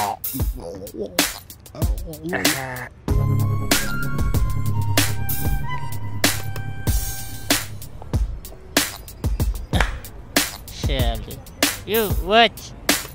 Shelly, you watch.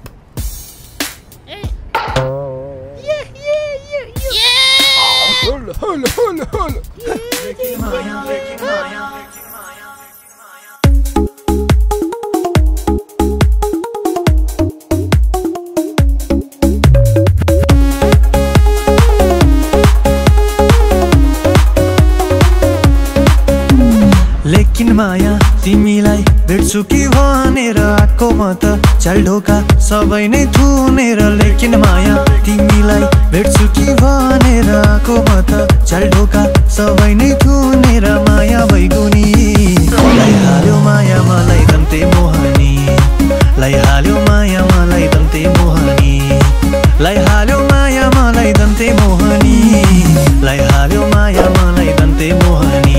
लेकिन माया तिमीलाई भेट्छु कि भनेर आको म त चाल ढोका सबै नै थुनेर। लेकिन माया तिमीलाई भेट्छु कि भनेर आको म त चाल ढोका सबै नै थुनेर। माया बैगुनी लैहाल्यो माया मलाई दम्ते मोहनी, लैहाल्यो माया मलाई दम्ते मोहनी, लैहाल्यो माया मलाई दम्ते मोहनी, लैहाल्यो माया मलाई दम्ते मोहनी।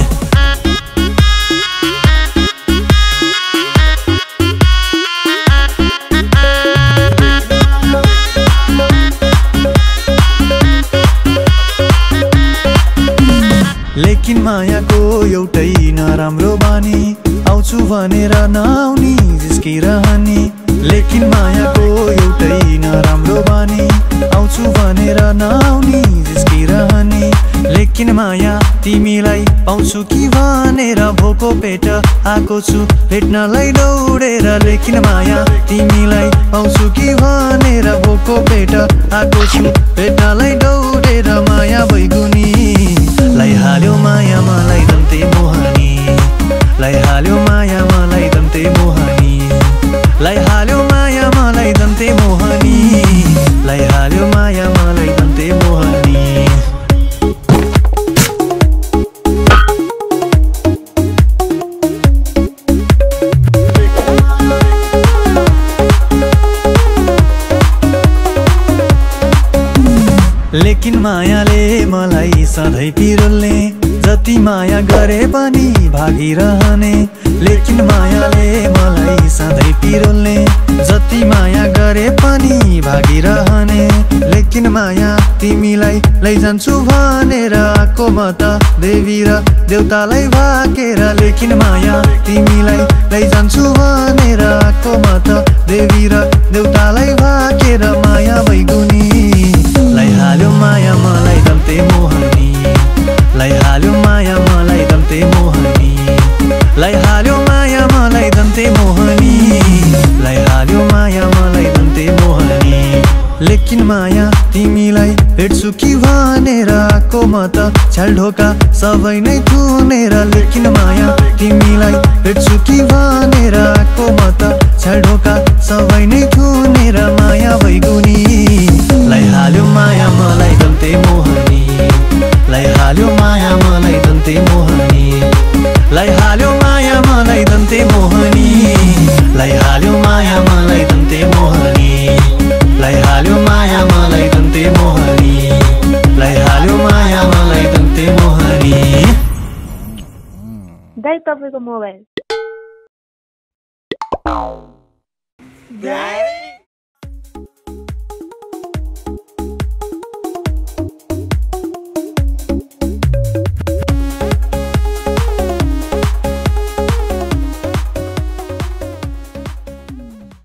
लेकिन मायाको एउटै नराम्रो बानी, आउँछु भनेर नआउनी जिस्किरहने। लेकिन मायाको एउटै नराम्रो बानी, आउँछु भनेर नआउनी जिस्किरहने। लेकिन माया तिमीलाई पाउँछु कि भनेर भोको पेट आएको छु भेट्नलाई दौडेर। लेकिन माया तिमीलाई पाउँछु कि भनेर भोको पेट आएको छु भेट्नलाई दौडेर। माया बैगुनी लैहाल्यो माया मलाई दम्ते मोहनी, लैहाल्यो माया मलाई दम्ते मोहनी, लैहाल्यो माया मलाई दम्ते मोहनी, लैहाल्यो माया मलाई दम्ते मोहनी। लेकिन मायाले मलाई सधैँ पिरोल्ने, जति माया गरे पनि भागिरहने। लेकिन मायाले मलाई सधैँ पिरोल्ने, जति माया गरे पनि भागिरहने। लेकिन माया तिमीलाई लैजान्छु भनेर आको म त देवी र देउतालाई भागेर। लेकिन माया तिमीलाई लैजान्छु भनेर आको म त देवी र देउतालाई भागेर। माया बैगुनी लैहाल्यो माया मलाई दम्ते मोहनी, लैहाल्यो माया मलाई दम्ते मोहनी, लैहाल्यो माया मलाई दम्ते मोहनी, लैहाल्यो माया मलाई दम्ते मोहनी। लेकिन माया तिमीलाई भेट्छु कि भनेर आको म त छाल ढोका सबै नै थुनेर। लेकिन माया तिमीलाई भेट्छु कि भनेर आको म त छाल ढोका सबै नै थुनेर। माया बैगुनी लैहाल्यो माया मलाई दम्ते मोहनी, लैहाल्यो माया मलाई दम्ते मोहनी, लैहाल्यो माया मलाई दम्ते मोहनी, लैहाल्यो माया मलाई दम्ते मोहनी, लैहाल्यो माया मलाई दम्ते मोहनी, लैहाल्यो माया मलाई दम्ते मोहनी। दाइ तपाईको मोबाइल। दाइ